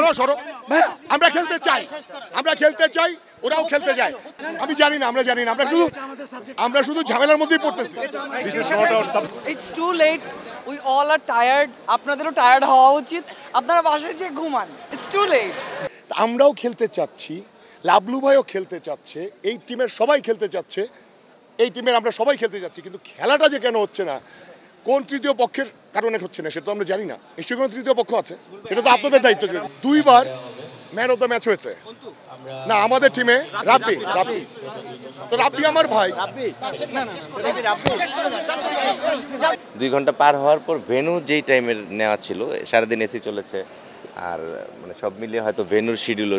সরো আমরা খেলতে চাই ওরাও খেলতে চায় আমি জানি না আমরা শুধু ঝামেলার মধ্যেই পড়তেছি it's too late we all are tired আপনাদেরও টায়ার্ড হওয়া উচিত আপনারা বাসায় যেয়ে ঘুমান ইটস টু লেট আমরাও খেলতে চাচ্ছি লাবলু ভাইও খেলতে চাচ্ছে এই টিমের সবাই খেলতে চাচ্ছে এই টিমের আমরা সবাই খেলতে যাচ্ছি কিন্তু খেলাটা যে কেন হচ্ছে না কোন তৃতীয় পক্ষের কারণে হচ্ছে না সেটা তো আমরা জানি না নিশ্চয়ই কোনো তৃতীয় পক্ষ আছে সেটা তো আপনাদের দায়িত্ব দুইবার ম্যান অফ দ্য ম্যাচ হয়েছে না আমাদের টিমে রাব্বি তো রাব্বি আমার ভাই 2 ঘন্টা পার হওয়ার পর ভেন্যু যেই টাইমের নেওয়া ছিল সারাদিন এসি চলেছে আর মানে সব মিলিয়ে হয়তো ভেন্যুর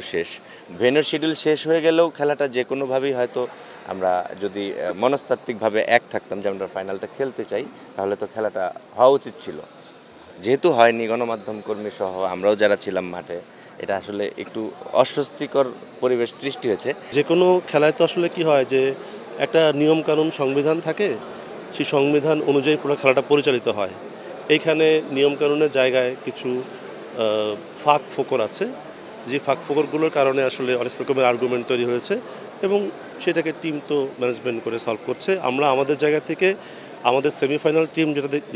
শিডিউল শেষ হয়ে গেলেও খেলাটা যে কোনোভাবেই হয়তো আমরা যদি মনস্তাত্ত্বিকভাবে এক থাকতাম যে আমরা ফাইনালটা খেলতে চাই তাহলে তো খেলাটা হওয়া উচিত ছিল যেহেতু হয়নি গণমাধ্যম কর্মী সহ আমরাও যারা ছিলাম মাঠে এটা আসলে একটু অস্বস্তিকর পরিবেশ সৃষ্টি হয়েছে যে কোনো খেলায় তো আসলে কি হয় যে একটা নিয়মকানুন সংবিধান থাকে সেই সংবিধান অনুযায়ী পুরো খেলাটা পরিচালিত হয় এইখানে নিয়মকানুনের জায়গায় কিছু ফাঁক ফোকর আছে যে ফাঁক ফোকরগুলোর কারণে আসলে অনেক রকমের আর্গুমেন্ট তৈরি হয়েছে এবং সেটাকে টিম তো ম্যানেজমেন্ট করে সলভ করছে আমরা আমাদের জায়গা থেকে আমাদের সেমিফাইনাল টিম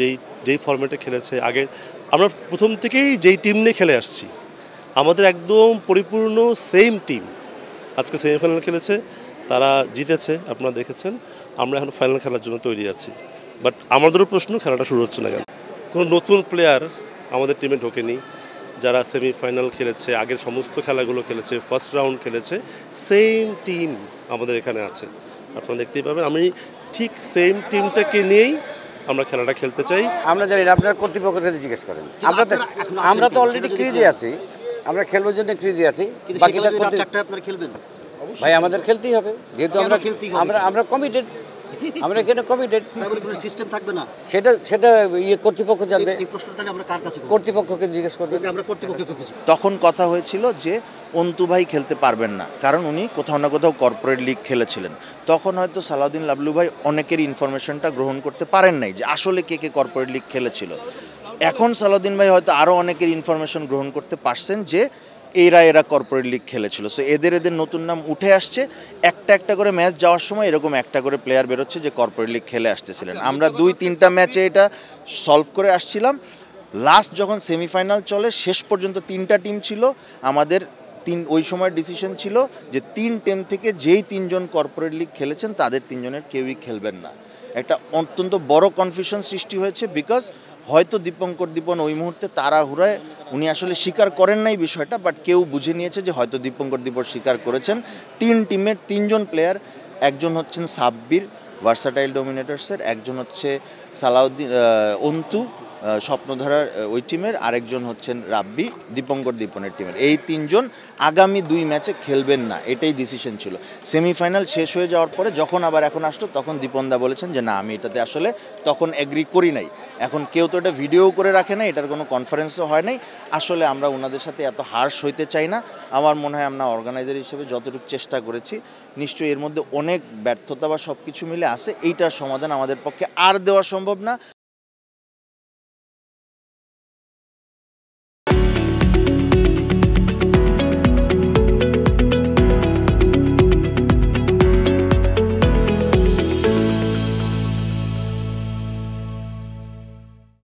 যেই ফরম্যাটে খেলেছে আগে আমরা প্রথম থেকেই যেই টিম নিয়ে খেলে আসছি আমাদের একদম পরিপূর্ণ সেম টিম আজকে সেমিফাইনাল খেলেছে তারা জিতেছে আপনারা দেখেছেন আমরা এখন ফাইনাল খেলার জন্য তৈরি আছি বাট আমাদেরও প্রশ্ন খেলাটা শুরু হচ্ছে না কেন কোনো নতুন প্লেয়ার আমাদের টিমে ঢোকেনি যারা সেমিফাইনাল খেলেছে আগের সমস্ত খেলাগুলো খেলেছে ফার্স্ট রাউন্ড খেলেছে সেম টিম আমাদের এখানে আছে আপনারা দেখতেই পাবেন আমি ঠিক সেম টিমটাকে নিয়েই আমরা খেলাটা খেলতে চাই আমরা জানি না আপনার কর্তৃপক্ষকে জিজ্ঞেস করেন আমরা তো অলরেডি ক্রিজে আছি আমরা খেলবার জন্য ক্রিজে আছি বাকিটা আপনারা খেলবেন ভাই আমাদের খেলতেই হবে যেহেতু আমরা কমিটেড আমরা এখানে কমিটেড তাহলে কোনো সিস্টেম থাকবে না সেটা কর্তৃপক্ষ জানবে এই প্রশ্নটা তাহলে আমরা কার কাছে কর্তৃপক্ষকে জিজ্ঞেস করব আমরা কর্তৃপক্ষকে তখন কথা হয়েছিল যে অন্তু ভাই খেলতে পারবেন না কারণ উনি কোথাও না কোথাও কর্পোরেট লিগ খেলেছিলেন তখন হয়তো সালাউদ্দিন লাবলু ভাই অনেকের ইনফরমেশনটা গ্রহণ করতে পারেন নাই যে আসলে কে কর্পোরেট লিগ খেলেছিল এখন সালাউদ্দিন ভাই হয়তো আরও অনেকের ইনফরমেশন গ্রহণ করতে পারছেন যে এরা কর্পোরেট লিগ খেলেছিল সো এদের নতুন নাম উঠে আসছে একটা করে ম্যাচ যাওয়ার সময় এরকম একটা করে প্লেয়ার বেরোচ্ছে যে কর্পোরেট লিগ খেলে আসতেছিলেন আমরা 2-3টা ম্যাচে এটা সলভ করে আসছিলাম লাস্ট যখন সেমিফাইনাল চলে শেষ পর্যন্ত 3টা টিম ছিল আমাদের ওই সময়ের ডিসিশন ছিল যে 3 টিম থেকে যেই 3 জন কর্পোরেট লিগ খেলেছেন তাদের 3 জনের কেউই খেলবেন না একটা অত্যন্ত বড় কনফিউশন সৃষ্টি হয়েছে বিকজ হয়তো দীপন ওই মুহূর্তে তাড়াহুড়ায় উনি আসলে স্বীকার করেন নাই বিষয়টা বাট কেউ বুঝে নিয়েছে যে হয়তো দীপন স্বীকার করেছেন 3 টিমের 3 জন প্লেয়ার একজন হচ্ছেন সাব্বির ভার্সাটাইল ডোমিনেটরসের একজন হচ্ছে সালাউদ্দিন অন্তু স্বপ্নধারার ওই টিমের আরেকজন হচ্ছেন রাব্বি দীপনের টিমের এই 3 জন আগামী 2 ম্যাচে খেলবেন না এটাই ডিসিশন ছিল সেমিফাইনাল শেষ হয়ে যাওয়ার পরে যখন আবার এখন আসলো তখন দীপনদা বলেছেন যে না আমি এটাতে আসলে তখন এগ্রি করি নাই এখন কেউ তো এটা ভিডিও করে রাখে না এটার কোনো কনফারেন্সও হয় নাই আসলে আমরা ওনাদের সাথে এত হার্শ হইতে চাই না আমার মনে হয় আমরা অর্গানাইজার হিসেবে যতটুকু চেষ্টা করেছি নিশ্চয়ই এর মধ্যে অনেক ব্যর্থতা বা সব কিছু মিলে আছে এইটার সমাধান আমাদের পক্ষে আর দেওয়া সম্ভব না